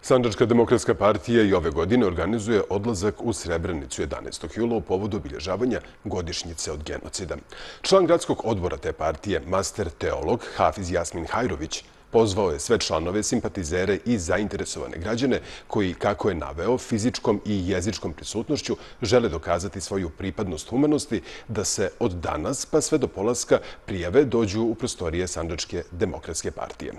Sandžačka demokratska partija i ove godine organizuje odlazak u Srebrenicu 11. jula u povodu obilježavanja godišnjice od genocida. Član gradskog odbora te partije, master teolog Hafiz Jasmin Hajrović, pozvao je sve članove, simpatizere i zainteresovane građane koji, kako je naveo, fizičkom i jezičkom prisutnošću žele dokazati svoju pripadnost humanosti, da se od danas pa sve do polaska prijave dođu u prostorije Sandžačke demokratske partije.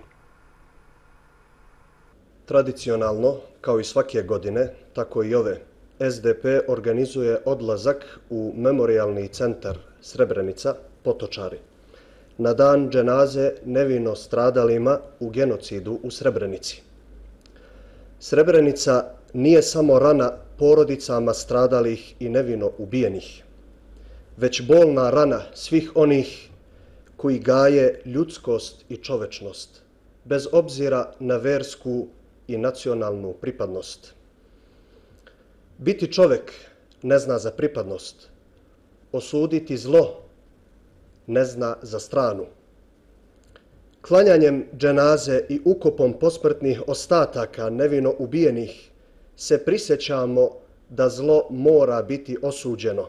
Tradicionalno, kao i svake godine, tako i ove, SDP organizuje odlazak u memorijalni centar Srebrenica, Potočari, na dan dženaze nevino stradalima u genocidu u Srebrenici. Srebrenica nije samo rana porodicama stradalih i nevino ubijenih, već bolna rana svih onih koji gaje ljudskost i čovečnost, bez obzira na versku i nacionalnu pripadnost. Biti čovek ne zna za pripadnost, osuditi zlo ne zna za stranu. Klanjanjem dženaze i ukopom posmrtnih ostataka nevino ubijenih se prisjećamo da zlo mora biti osuđeno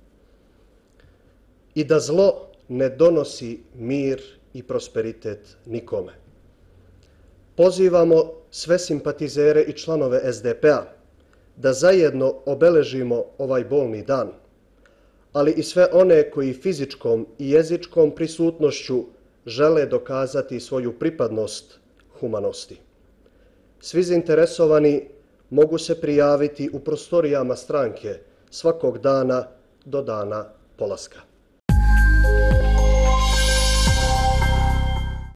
i da zlo ne donosi mir i prosperitet nikome. Pozivamo sve simpatizere i članove SDP-a da zajedno obeležimo ovaj bolni dan, ali i sve one koji fizičkom i jezičkom prisutnošću žele dokazati svoju pripadnost humanosti. Svi zainteresovani mogu se prijaviti u prostorijama stranke svakog dana do dana polaska.